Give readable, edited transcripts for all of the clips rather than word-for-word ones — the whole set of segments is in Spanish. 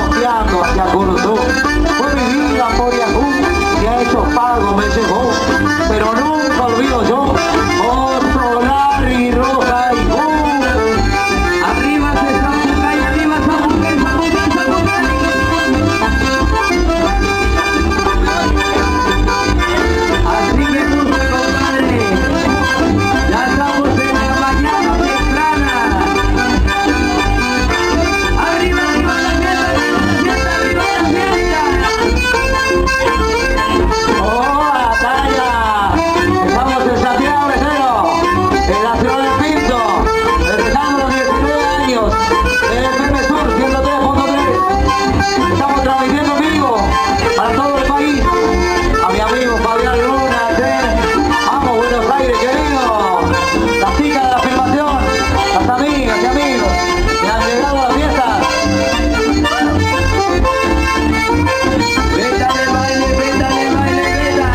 costeando hacia Curuzú. Fue mi vida por Yacú, que a esos pagos me llevó, pero nunca olvido yo otro Larry Roja y Arriba se Zapucay, arriba Zapucay, Zapucay, Zapucay. Así que puse, compadre, ya estamos en la mañana temprana. Arriba, arriba la fiesta, arriba la fiesta. ¡oh, batalla! Estamos en Santiago Becero, en la ciudad de Pinto, empezando los 19 años de FM Sur 103.3. Estamos transmitiendo en vivo para todo el país. A mi amigo Fabián Luna, vamos Buenos Aires, querido. Las chicas de la filmación, las amigas y amigos que han llegado a la fiesta. Véndale baile, véndale baile, véndale.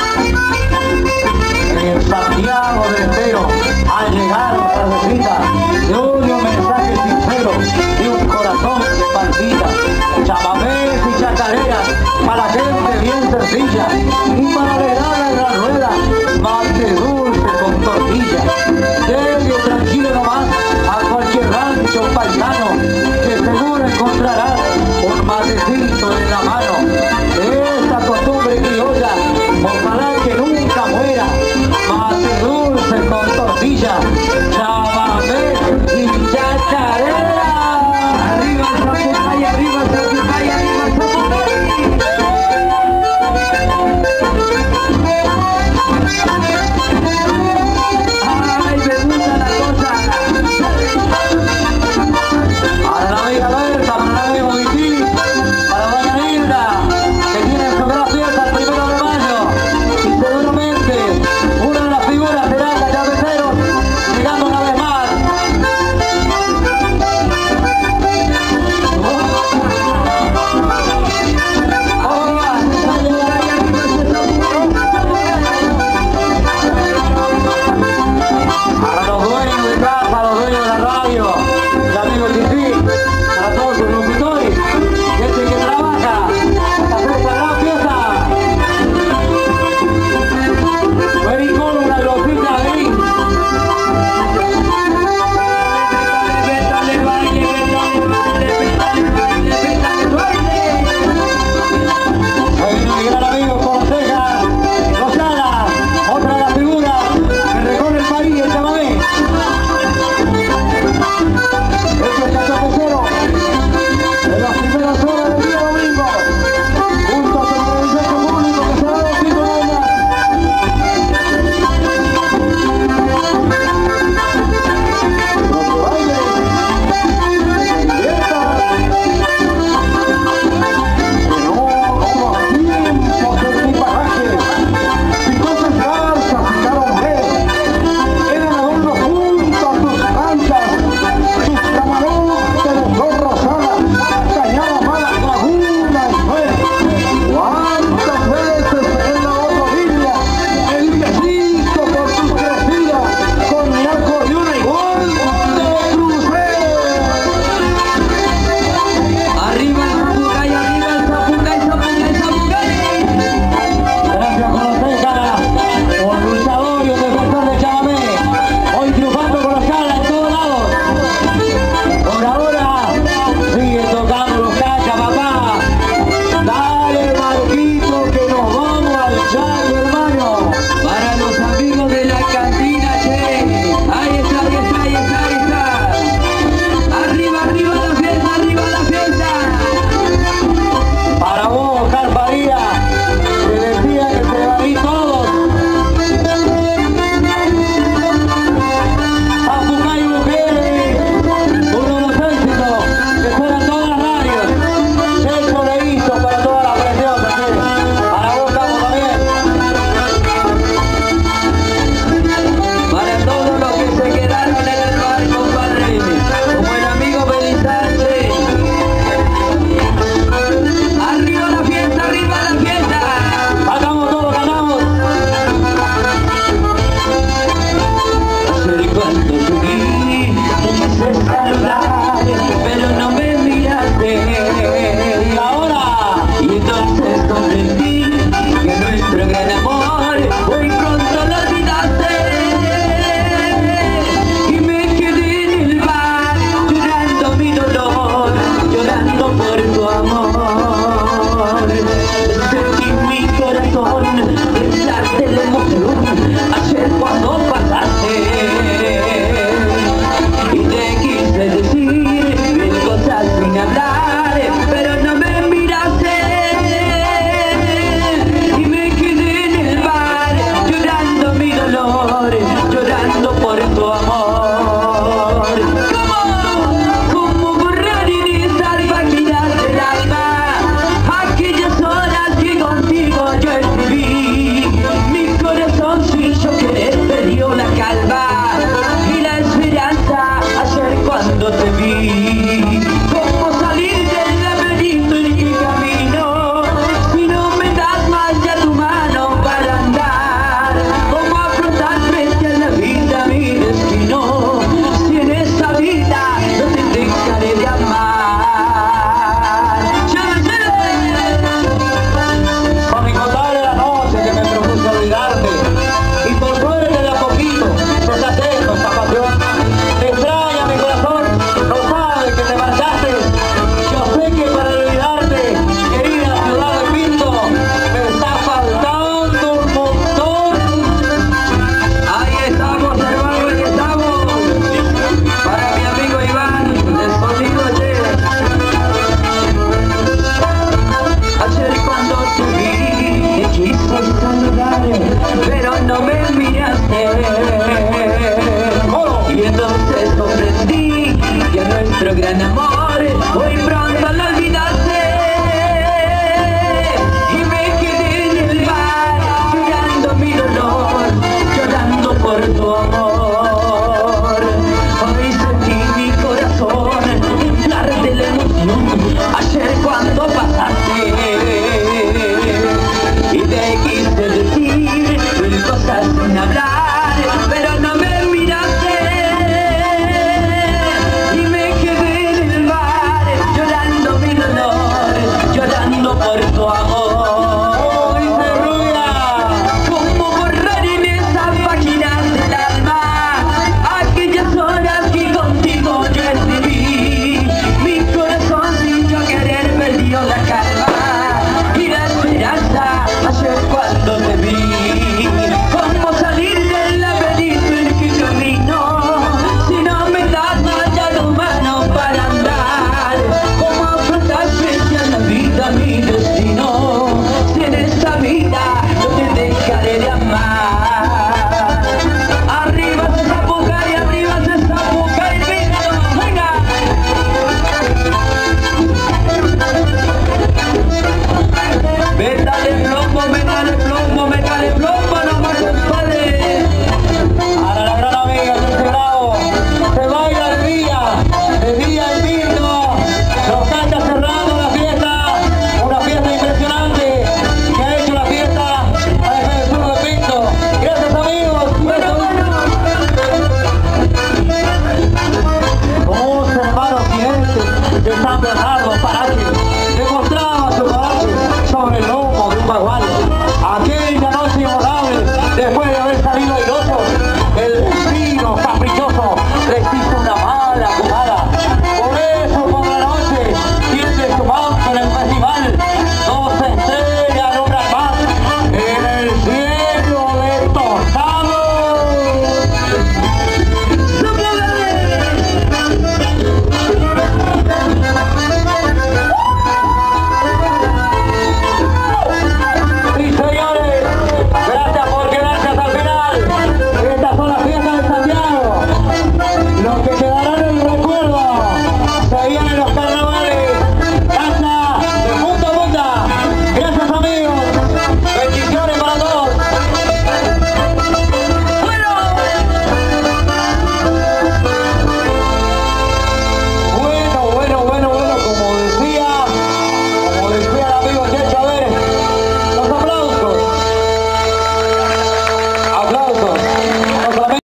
En Santiago del Estero al llegar a tardecita de un mensaje sincero y un corazón que palpita, chamamés y chacareras para gente bien sencilla y para alegrar la rueda, mate dulce con tortilla. Llegue tranquilo nomás a cualquier rancho paisano que seguro encontrará un matecito en la mano. Esta costumbre criolla, ojalá que nunca muera. Mate dulce con tortilla, chamamé y chacarera. Arriba Zapucay, arriba Zapucay, arriba Zapucay. Ay, me gusta la cosa. Para la amiga Berta, para la amiga Moguití, para Bananil, Puerto